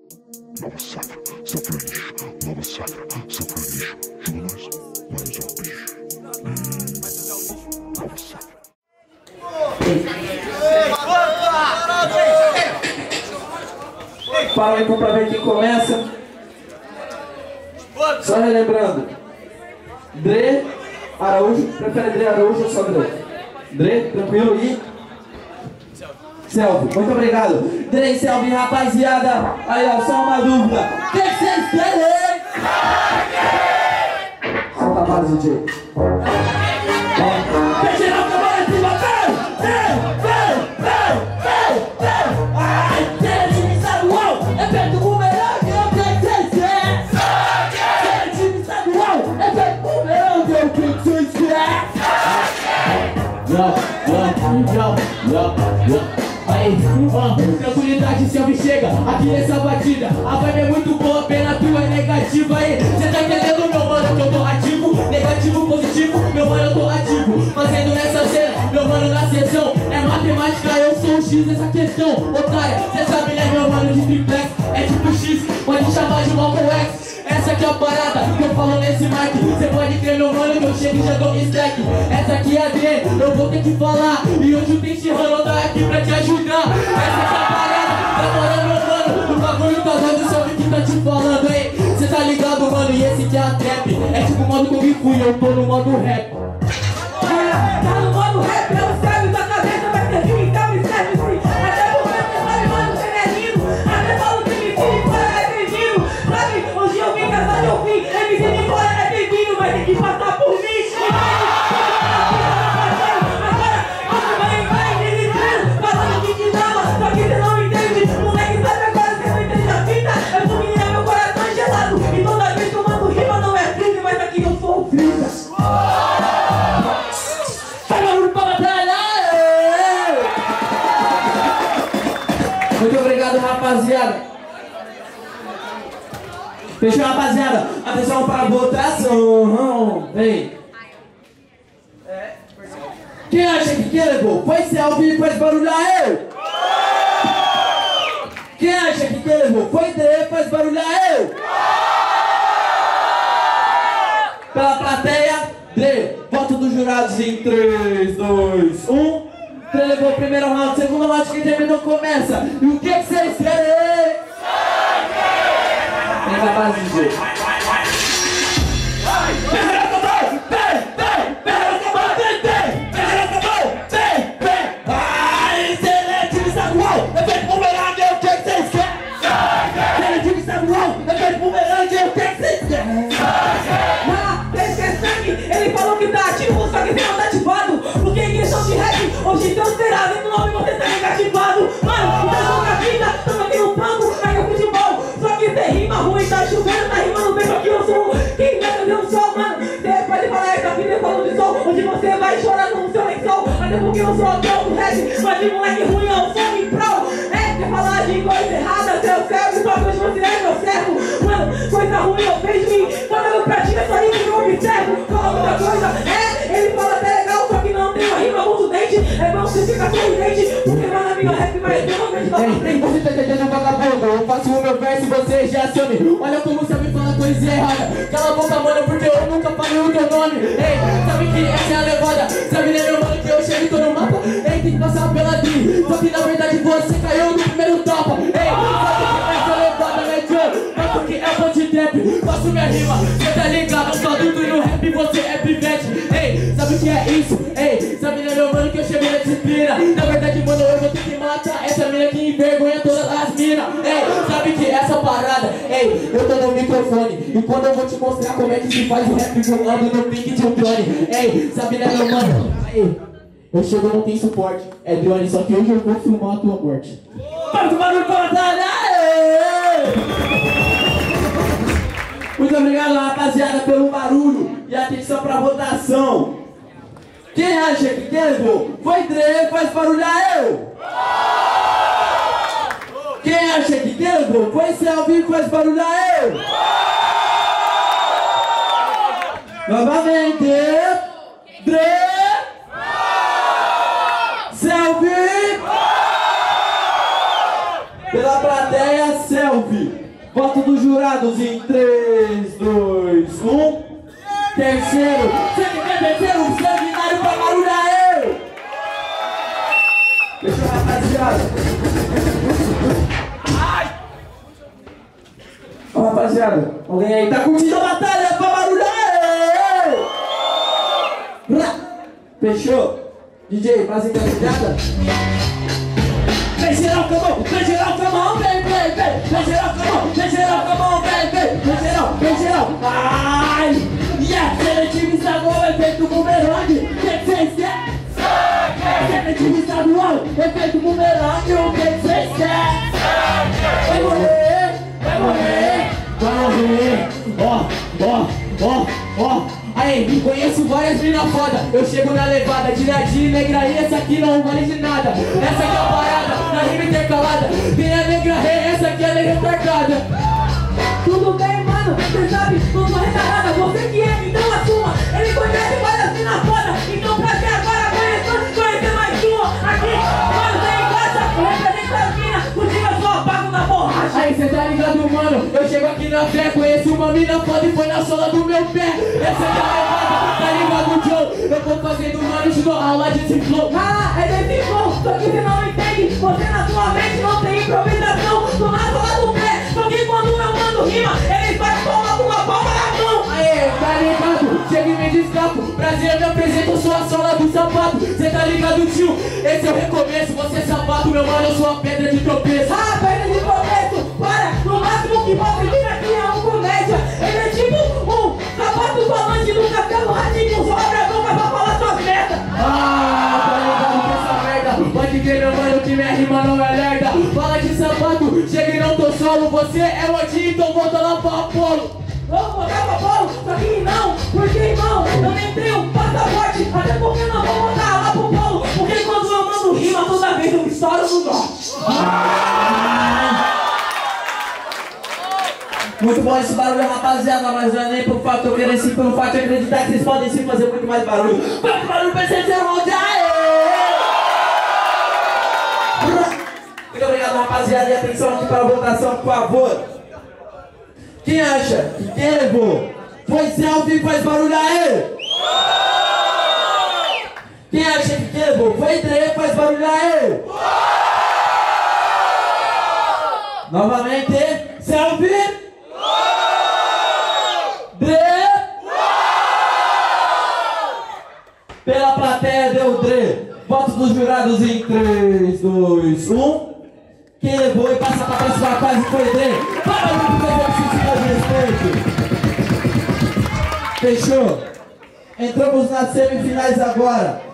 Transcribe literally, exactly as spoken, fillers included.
Nova safra, safra lixo. Nova safra, safra lixo. Joga mais, mais ao bicho. Nova safra. Fala aí pra ver quem começa. Só relembrando, Dre Araújo, prefere Dre Araújo ou só Dre? Dre, tranquilo? E Selvi, muito obrigado. Dre e Selvi, rapaziada. Aí ó, só uma dúvida. O que vocês querem? Solta a base, D J. Vem geral com a bola em cima, vem! Vem! Vem! Vem! Vem! Vem! Ai, quer time estadual? É perto do bumerangue, eu quero que vocês querem! Quer time estadual? É perto do bumerangue, eu quero que vocês querem! Yo, yo, yo, yo, yo. Aí, ó, tranquilidade, Selvi chega aqui nessa batida. A vibe é muito boa, pena tua é negativa. Aí, cê tá entendendo, meu mano, que eu tô ativo? Negativo, positivo, meu mano, eu tô ativo. Fazendo nessa cena, meu mano, na sessão. É matemática, eu sou o X nessa questão. Otária, cê sabe, né, meu mano, de triplex. É tipo X, pode chamar de Malcolm X. Essa aqui é a parada que eu falo nesse mic. Cê pode crer, meu mano, que eu chego e já dou stack. Essa aqui é a Dre, eu vou ter que falar. E hoje o Tem Chirrano tá aqui pra te ajudar. Essa aqui é a parada, tá morando, meu mano. O bagulho tá dando, só que tá te falando, hein. Cê tá ligado, mano, e esse aqui é a trap. É tipo o modo Kung Fu e eu tô no modo rap. Tá no modo rap, não serve, tua cabeça vai ter fim, então me serve sim. Até porque você sabe, mano, você é lindo. Até falo que me tira e fora é bem-vindo. Sabe, hoje eu vim casar meu fim. M C de fora é bem-vindo, vai ter que passar por mim. Agora, você vai, vai, deslizando, falando que te dava, só que você não entende. Moleque, sabe agora, você não entende a fita. Eu sou menina, meu coração é gelado. E toda vez que eu mando rima não é freezer, mas aqui eu sou o freezer. Muito obrigado, rapaziada. Fechou, rapaziada? Atenção para a votação. Vem. Quem acha que quem levou? Foi Selvi, faz barulho aí. Quem acha que quem levou? Foi Dre, faz barulho aí. Pela plateia, Dre. Voto dos jurados em três, dois, um. Dre levou o primeiro round, segundo round, quem terminou começa. E o que que vocês querem? Vem pra base, D J. Ai, excelente estadual, é feito bumerangue, o que que vocês querem? Excelente estadual, é feito bumerangue, o que que vocês querem? Ah, esse é sangue, ele falou que tá ativo, só que você não tá ativado. Porque em questão de rap, hoje então será, vem no nome você tá negativado. Mano, então joga a vida, tamo aqui no banco, pega o futebol. Só que você rima ruim, tá chovendo, tá rimando bem, só que eu sou quem vai fazer um sol, mano. Você pode falar essa vida, eu falo de sol, onde você vai chorar no seu lençol. Até porque eu sou o dono do rap, mas de moleque ruim eu sou em prol. É, quer falar de coisa errada, seu servo, só que hoje você é meu servo. Mano, coisa ruim eu vejo em mim, quando eu pratico essa rima que eu observo. Fala muita coisa, é, ele fala até legal, só que não tem uma rima muito dente. É bom você ficar sorridente, porque mano, amigo, rap vai ter uma vez pra frente. Você tá entendendo, vagabundo? Eu faço o meu verso e você já some. Olha como você me fala coisa errada. Cala a boca, mano, porque eu nunca falei o teu nome. Ei, sabe que essa é a levada? Sabe, né, meu mano, que eu chego e tô no mapa? Ei, tem que passar pela D. Só que na verdade você caiu no primeiro topa. Ei, sabe que essa levada, né, John? Mas porque é bom de trap, faço minha rima. Cê tá ligado? Eu sou adulto e no rap você é pivete. Ei, sabe o que é isso? Ei, sabe, né, meu mano, que eu chego na disciplina. Na verdade, mano, eu vou ter que matar essa mina que envergonha todas as minas. Ei, sabe que essa parada? Ei, eu tô no microfone e quando eu vou te mostrar como é que se faz o rap, eu ando no pique de um drone. Ei, sabe, né, meu mano? Ei, eu chego não tem suporte, é drone, só que hoje eu vou filmar a tua morte. Para o barulho pra batalha! Muito obrigado, rapaziada, pelo barulho e atenção pra votação. Quem acha que quem levou? Foi Dre, faz barulho aí! Quem acha que quem levou? Foi Selvi, faz barulho aí! Novamente, Dre, Selvi, pela plateia. plateia, selfie. Voto dos jurados em três, dois, um. Terceiro. Sangue quer vencer um sanguinário pra barulho aí! Fechou, rapaziada. Ó, rapaziada, alguém aí tá curtindo a batalha pra barulho aí? Fechou? D J, faz encaminhada. Vem geral, camão, vem geral, camão, vem, vem, vem. Vem geral, camão, vem geral, camão, vem, vem. Vem geral, vem geral. Ai! E a seletiva estadual, efeito bumerangue. O que vocês querem? Seletiva estadual, efeito bumerangue. O que vocês querem? Vai morrer, vai morrer, vai morrer. Ó, ó, ó, ó. Aí, conheço várias minas foda. Eu chego na levada, tiradinha negra e essa aqui não vale de nada. Essa aqui é a parada, na rima intercalada. Tem a negra rei, essa aqui é a negra retardada. Tudo bem, mano, cê sabe, não sou retardada. Você que é, então assuma. Ele conhece várias minas foda. Então pra que agora conhecer, conhecer mais uma? Aqui, mano, tem em casa, eu represento as minas. Contigo eu sou apago na borracha. Aí cê tá ligado, mano? Eu chego aqui na fé, conheço uma mina foda e foi na sola do meu pé. Essa aqui é a levada, tá ligado, Joe? Eu vou fazendo, mano, te dou aula desse flow. Ah, é desse flow, só que você não entende. Você na sua mente não tem improvisação. Tô na sola do pé, só que quando eu mando rima, eles fazem palma com uma palma na mão. Aê, tá ligado? Chega e me descapo. Prazer, eu me apresento, eu sou a sola do sapato. Cê tá ligado, tio? Esse é o recomeço. Você é sapato, meu mano, eu sou a pedra de tropeço. Ah, perna de começo, para, no máximo que você vira aqui é um comédia. Ele é tipo um sapato falante do castelo ratinho. Só abre a boca pra falar suas metas. Ah, tá ligado com essa merda? Pode crer, meu mano, que minha rima não é lerda. Fala de sapato, chega e não tô solo. Você é o Odin, então volta lá pra Apolo. Vamos botar pra bolo, só que não, porque irmão, eu nem tenho passaporte. Até porque não vou botar lá pro bolo. Porque quando eu mando rima, toda vez eu estouro no nó. Muito bom esse barulho, rapaziada, mas não é nem por fato eu querer sim, pelo fato de acreditar que vocês podem sim fazer muito mais barulho. Muito barulho pra vocês ser round aí! Muito obrigado, rapaziada, e atenção aqui para a votação, por favor. Quem acha que quem levou foi selfie e faz barulho aí? Quem acha que quem levou foi Dre, faz barulho aí? Novamente, selfie! Dre! Pela plateia deu Dre. Votos dos jurados em três, dois, um. Quem levou e passa pra próxima fase foi Dre. Para muito exercício de respeito. Fechou? Entramos nas semifinais agora.